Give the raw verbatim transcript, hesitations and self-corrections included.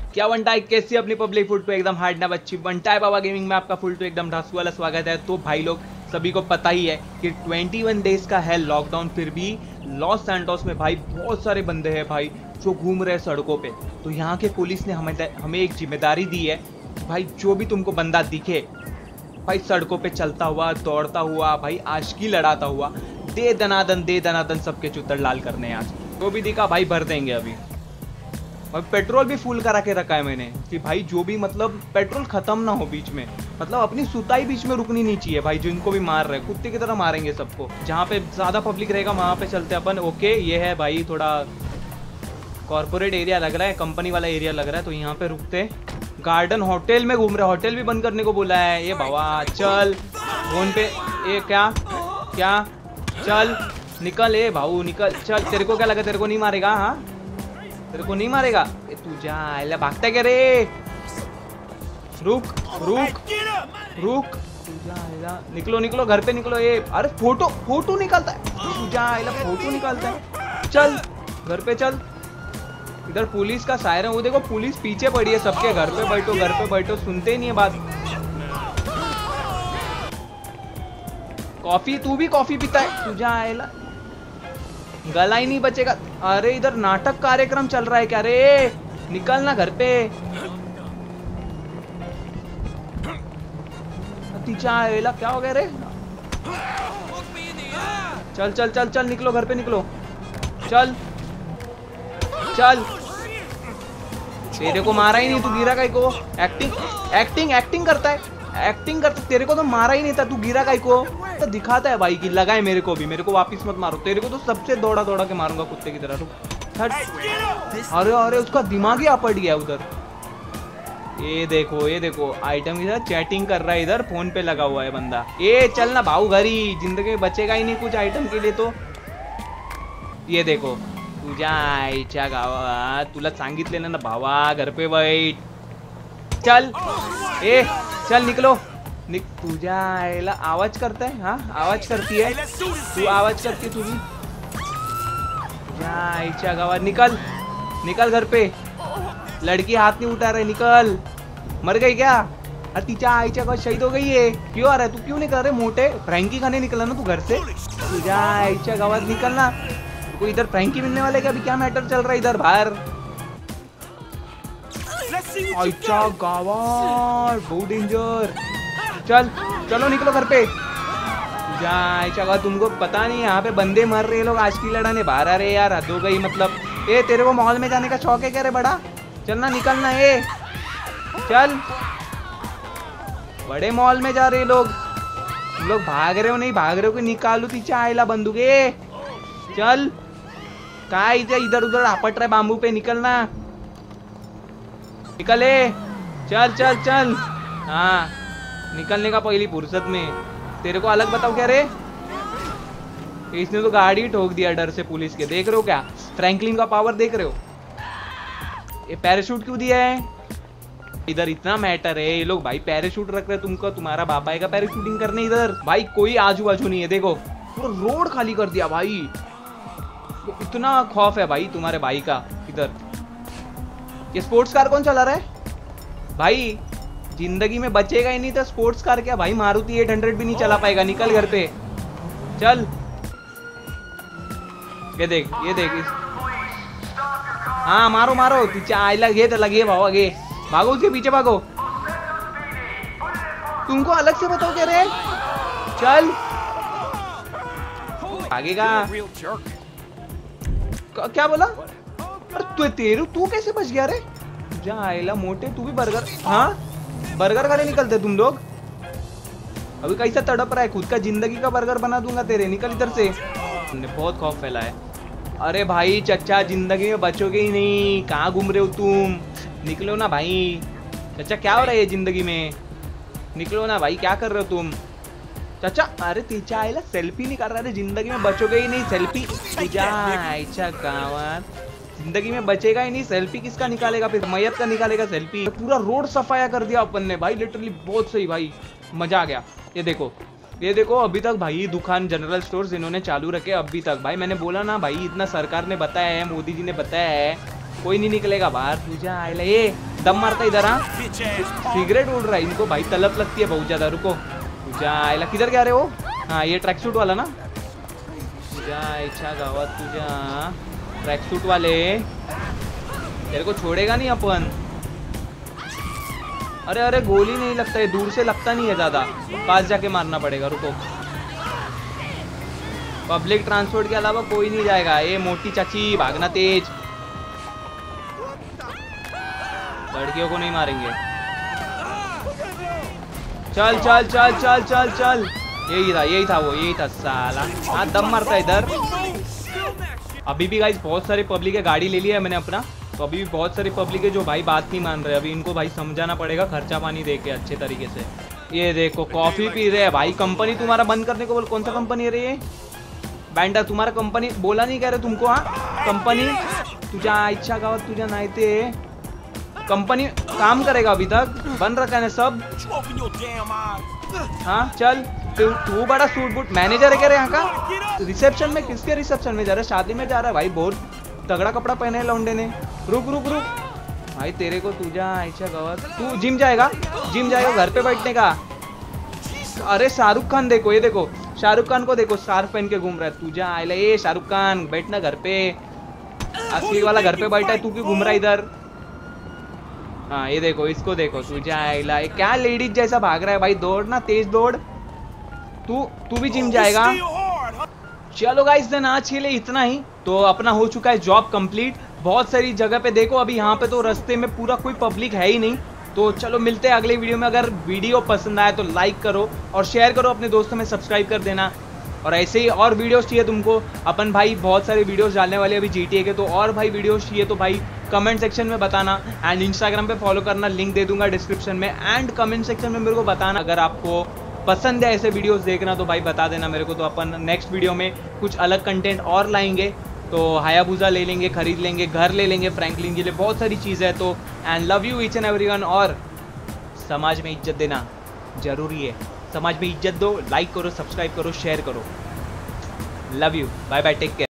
क्या बनता है, कैसी अपनी पब्लिक फुट पे एकदम हार्ड ना बच्ची बनता है। बाबा गेमिंग में आपका फुल टू एकदम ढासू वाला स्वागत है। तो भाई लोग सभी को पता ही है कि इक्कीस डेज का है लॉकडाउन, फिर भी लॉस सैंटोस में भाई बहुत सारे बंदे हैं भाई जो घूम रहे हैं सड़कों पे। तो यहाँ के पुलिस ने हमें हमें एक जिम्मेदारी दी है, भाई जो भी तुमको बंदा दिखे भाई सड़कों पे चलता हुआ, दौड़ता हुआ, भाई आशिकी लड़ाता हुआ, दे दनादन दे दनादन सबके चुतर लाल करने। आज जो भी दिखा भाई भर देंगे अभी। और पेट्रोल भी फुल करा के रखा है मैंने कि भाई जो भी मतलब पेट्रोल खत्म ना हो बीच में, मतलब अपनी सुताई बीच में रुकनी नहीं चाहिए भाई। जिनको भी मार रहे कुत्ते की तरह मारेंगे सबको। जहाँ पे ज्यादा पब्लिक रहेगा वहां पे चलते अपन। ओके ये है भाई थोड़ा कॉर्पोरेट एरिया लग रहा है, कंपनी वाला एरिया लग रहा है, तो यहाँ पे रुकते। गार्डन होटल में घूम रहे, होटल भी बंद करने को बोला है ये बाबा। चल फोन पे ये क्या क्या चल निकल ए भाऊ निकल। चल तेरे को क्या लगा तेरे को नहीं मारेगा? हाँ तेरे को नहीं मारेगा? ए तू जा, भागता क्या रे? रुक रुक रुक तू जा, निकलो निकलो घर पे निकलो। ये अरे फोटो फोटो निकालता है तू जा, फोटो निकालता है। चल घर पे चल। इधर पुलिस का सायरन, वो देखो पुलिस पीछे पड़ी है सबके। घर पे बैठो घर पे बैठो, सुनते ही नहीं है बात। कॉफी, तू भी कॉफी पीता है? तू जा, गला ही नहीं बचेगा। अरे इधर नाटक कार्यक्रम चल रहा है क्या रे? निकल ना घर पे। तीचा क्या हो गया रे? चल चल चल चल निकलो घर पे निकलो। चल चल तेरे को मारा ही नहीं, तू गिरा काई को? एक्टिंग एक्टिंग एक्टिंग करता है, एक्टिंग करता। तेरे को तो मारा ही नहीं था, तू गिरा काई को? तो दिखाता है भाई कि लगाए मेरे को भी, मेरे को वापस मत मारो। तेरे को तो सबसे दौड़ा दौड़ा के मारूंगा कुत्ते की तरह। अरे अरे उसका दिमाग ही आपट गया उधर। ये देखो ये देखो आइटम के साथ चैटिंग कर रहा है, इधर फोन पे लगा हुआ है बंदा। ये चल ना भाऊ घर ही, जिंदगी में बचेगा ही नहीं कुछ आइटम के लिए। तो ये देखो तुझ्या आईच्या गावात तुला सांगितले ना भावा घर पे बैठ। चल ए चल निकलो निक। तुझ्या आईला आवाज करता है? हाँ आवाज करती है तू, आवाज करती तुझी। तुझ्या आईच्या गावात निकल निकल घर पे। लड़की हाथ नहीं उठा रहे, निकल। मर गई क्या? अरे तीचा आईच्या गावात शहीद हो गई है। क्यों आ रहा है तू? क्यों नहीं कर रहे मोटे? फ्रैंकी खाने निकला ना तू घर से? तुझ्या आईच्या गावात निकलना। कोई इधर फ्रैंकी मिलने वाले का? अभी क्या मैटर चल रहा है इधर बाहर? आईच्या गावात बहुत डेंजर। चल चलो निकलो घर पे। तुझ्या आईच्या गावात तुमको पता नहीं यहाँ पे बंदे मर रहे लोग आशिकी लड़ाने बाहर आ रहे यार, हद हो गई। मतलब ए तेरे को मॉल में जाने का शौक है क्या रे बड़ा? चलना निकलना ए चल। बड़े मॉल में जा रहे लोग, तुम लोग भाग रहे हो नहीं भाग रहे हो कि निकालू तीचा आईला बंदूके। चल काय इधर उधर आपट रहा बाम्बू पे, निकलना निकले। चल चल चल हाँ निकलने का पहली फुर्सत में। तेरे को अलग बताओ क्या रे? इसने तो गाड़ी ठोक दिया डर से पुलिस के। देख रहे हो क्या फ्रैंकलिन का पावर देख रहे हो? ये पैराशूट क्यों दिया है इधर? इतना मैटर है ये लोग भाई पैराशूट रख रहे तुमको। तुम्हारा बाप आएगा पैराशूटिंग करने इधर? भाई कोई आजू बाजू नहीं है, देखो पूरा रोड खाली कर दिया भाई। तो इतना खौफ है भाई तुम्हारे भाई का इधर। ये स्पोर्ट्स कार कौन चला रहा है भाई? जिंदगी में बचेगा ही नहीं तो स्पोर्ट्स कार क्या भाई? मारुति एट हंड्रेड भी नहीं चला पाएगा। निकल घर पे चल। ये देख ये देख इस... हाँ मारो मारो पीछे आइला गे तो लगे भाव आगे भागो, उसके पीछे भागो। तुमको अलग से बताओ क्या रे? चल भागेगा। क्या बोला? अरे तू तेरू तू कैसे बच गया रे? जा आइला मोटे तू भी बर्गर, हाँ बर्गर खाने निकलते तुम लोग? अभी कैसा तड़प रहा है, खुद का जिंदगी का बर्गर बना दूंगा तेरे। निकल इधर से, तुमने बहुत खौफ फैला है। अरे भाई चचा जिंदगी में बचोगे ही नहीं, कहाँ घूम रहे हो तुम? निकलो ना भाई। चचा क्या हो रहा है जिंदगी में? निकलो ना भाई, क्या कर रहे हो तुम? चाचा अरे तीचा आईला सेल्फी नहीं कर रहा है, जिंदगी में बचोगे ही नहीं। सेल्फी तीचा गावात जिंदगी में बचेगा ही नहीं। सेल्फी किसका निकालेगा फिर? मैयत का निकालेगा सेल्फी। पूरा रोड सफाया कर दिया अपन ने भाई, लिटरली बहुत सही भाई, मजा आ गया। ये देखो ये देखो अभी तक भाई दुकान जनरल स्टोर्स इन्होंने चालू रखे अभी तक भाई। मैंने बोला ना भाई, इतना सरकार ने बताया है, मोदी जी ने बताया है, कोई नहीं निकलेगा बाहर। तुझा आईला ये दम मारता इधर। हाँ सिगरेट उड़ रहा है, इनको भाई तलब लगती है बहुत ज्यादा। रुको तुझा किधर क्या रहे हो? हाँ ये ट्रैक सूट वाला ना, तुझा इच्छा गावात तुझा ट्रैक सूट वाले तेरे को छोड़ेगा नहीं अपन। अरे अरे गोली नहीं लगता है, दूर से लगता नहीं है ज्यादा, पास जाके मारना पड़ेगा। रुको पब्लिक ट्रांसपोर्ट के अलावा कोई नहीं जाएगा। ये मोटी चाची भागना तेज, लड़कियों को नहीं मारेंगे। चल चल चल चल चल चल, यही था यही था वो यही था साला। हाँ दम मारता है इधर। अभी भी गाइस बहुत सारे पब्लिक है, गाड़ी ले लिया है मैंने अपना, तो अभी भी बहुत सारी पब्लिक है जो भाई बात नहीं मान रहे। अभी इनको भाई समझाना पड़ेगा खर्चा पानी दे के अच्छे तरीके से। ये देखो कॉफी पी रहे हैं भाई। कंपनी तुम्हारा बंद करने को बोल, कौन सा कंपनी है रे ये? बैंडा तुम्हारा कंपनी बोला नहीं कह रहे तुमको? हाँ कंपनी तुझा इच्छा गावात तुझा नाही ते कंपनी काम करेगा, अभी तक बन रखा है सब। हाँ चल तू तू बड़ा सूट बूट मैनेजर है क्या यहाँ का? रिसेप्शन में किसके रिसेप्शन में जा रहा है? शादी में जा रहा है भाई, बहुत तगड़ा कपड़ा पहने है लौंडे ने। रुक रुक रुक भाई, तेरे को तुझा इच्छा गावात। तू जिम जाएगा? जिम जाएगा घर पे बैठने का? अरे शाहरुख खान देखो, ये देखो शाहरुख खान को देखो, स्कार्फ पहन के घूम रहा है। तुझा आयला ये शाहरुख खान बैठना घर पे, असली वाला घर पे बैठा है, तू क्यों घूम रहा है इधर? हाँ ये देखो इसको देखो, तुझा आयला क्या लेडीज जैसा भाग रहा है भाई। दौड़ ना, तेज दौड़। तू तू भी जिम जाएगा? चलो गाइस देन आज के लिए इतना ही। तो अपना हो चुका है जॉब कंप्लीट। बहुत सारी जगह पे देखो, अभी यहाँ पे तो रास्ते में पूरा कोई पब्लिक है ही नहीं। तो चलो मिलते हैं अगले वीडियो में। अगर वीडियो पसंद आए तो लाइक करो और शेयर करो अपने दोस्तों में, सब्सक्राइब कर देना। और ऐसे ही और वीडियोस चाहिए तुमको, अपन भाई बहुत सारे वीडियोस डालने वाले अभी जीटीए के, तो और भाई वीडियोस चाहिए तो भाई कमेंट सेक्शन में बताना। एंड इंस्टाग्राम पे फॉलो करना, लिंक दे दूंगा डिस्क्रिप्शन में। एंड कमेंट सेक्शन में मेरे को बताना अगर आपको पसंद है ऐसे वीडियोस देखना, तो भाई बता देना मेरे को। तो अपन नेक्स्ट वीडियो में कुछ अलग कंटेंट और लाएंगे। तो हायाबुसा ले लेंगे, खरीद लेंगे, घर ले लेंगे फ्रैंकलिन के लिए, बहुत सारी चीज़ है। तो and love you each and everyone. और समाज में इज्जत देना जरूरी है, समाज में इज्जत दो, लाइक करो, सब्सक्राइब करो, शेयर करो। Love you, bye bye, take care.